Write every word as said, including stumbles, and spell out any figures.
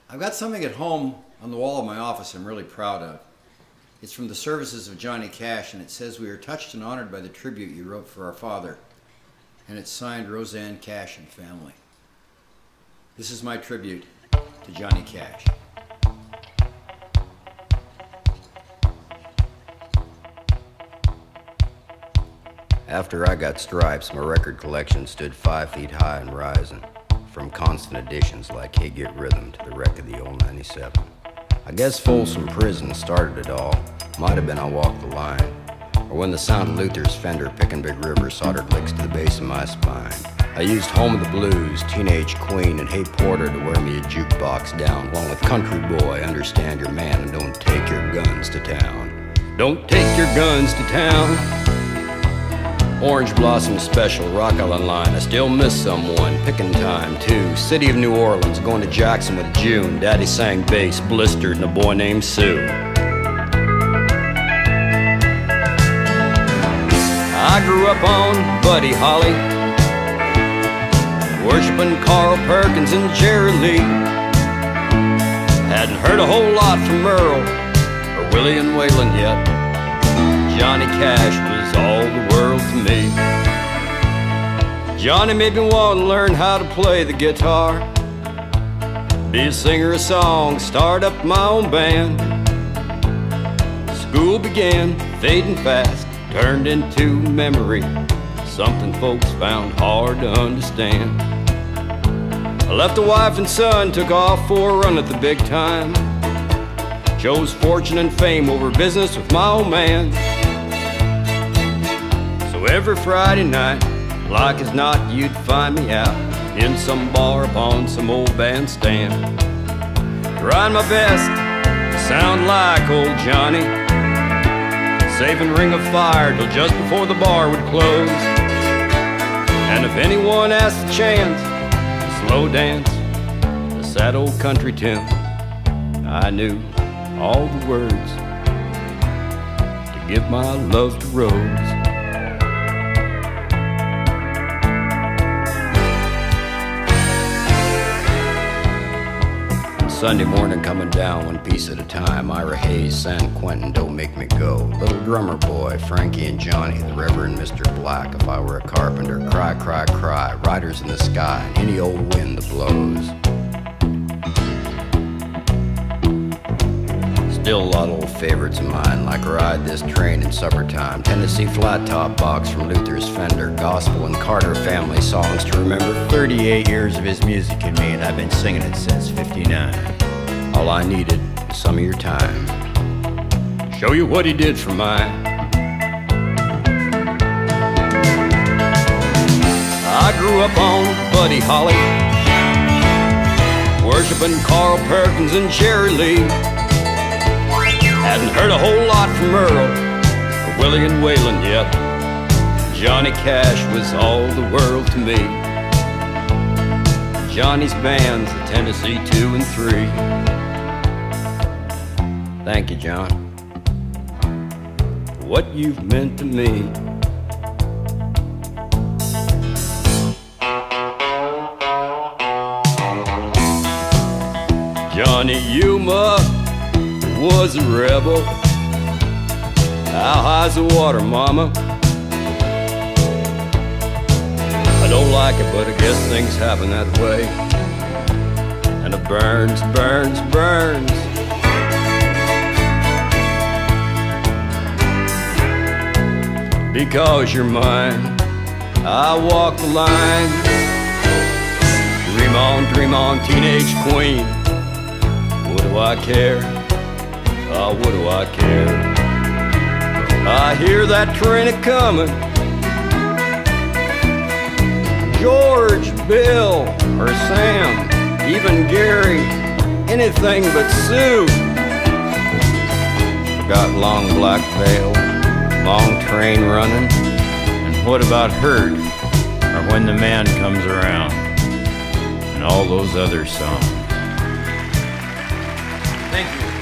I've got something at home on the wall of my office I'm really proud of. It's from the services of Johnny Cash, and it says, "We are touched and honored by the tribute you wrote for our father." And it's signed Roseanne Cash and family. This is my tribute to Johnny Cash. After I got stripes, my record collection stood five feet high and rising, from constant additions like Hey Get Rhythm to the wreck of the old ninety-seven. I guess Folsom Prison started it all. Might have been I Walked the Line, or when the sound of Luther's Fender picking Big River soldered licks to the base of my spine. I used Home of the Blues, Teenage Queen, and Hey Porter to wear me a jukebox down, along with Country Boy, Understand Your Man, and Don't Take Your Guns to Town. Don't take your guns to town. Orange Blossom Special, Rock Island Line, I Still Miss Someone, Picking Time too. City of New Orleans, Going to Jackson with June. Daddy sang bass, Blistered, and a boy named Sue. I grew up on Buddy Holly, worshiping Carl Perkins and Jerry Lee. Hadn't heard a whole lot from Earl or Willie and Waylon yet. Johnny Cash was all the world to me. Johnny made me want to learn how to play the guitar, be a singer of songs, start up my own band. School began fading fast, turned into memory, something folks found hard to understand. I left a wife and son, took off for a run at the big time, chose fortune and fame over business with my old man. So every Friday night, like as not, you'd find me out in some bar upon some old bandstand, trying my best to sound like old Johnny, saving Ring of Fire till just before the bar would close. And if anyone asked the chance to slow dance a sad old country tune, I knew all the words to give my love to Rose. Sunday morning coming down one piece at a time, Ira Hayes, San Quentin, Don't Make Me Go, Little Drummer Boy, Frankie and Johnny, the Reverend Mister Black, If I Were a Carpenter, Cry, Cry, Cry, Riders in the Sky, Any Old Wind That Blows. Still a lot of old favorites of mine, like Ride This Train in Supper Time, Tennessee Flat Top Box from Luther's Fender, Gospel and Carter family songs to remember thirty-eight years of his music in me, and I've been singing it since fifty-nine. All I needed was some of your time, show you what he did for mine. I grew up on Buddy Holly, worshiping Carl Perkins and Jerry Lee. Hadn't heard a whole lot from Earl or Willie and Waylon yet. Johnny Cash was all the world to me. Johnny's band's the Tennessee two and three. Thank you, John, for what you've meant to me. Johnny Yuma was a rebel. How high's the water, mama? I don't like it, but I guess things happen that way. And it burns, burns, burns. Because you're mine, I walk the line. Dream on, dream on, teenage queen. What do I care? Oh, what do I care? I hear that train a-comin'. George, Bill, or Sam, even Gary, anything but Sue. Forgot Long Black Veil, Long Train Running, and what about Hurt, or When the Man Comes Around, and all those other songs. Thank you.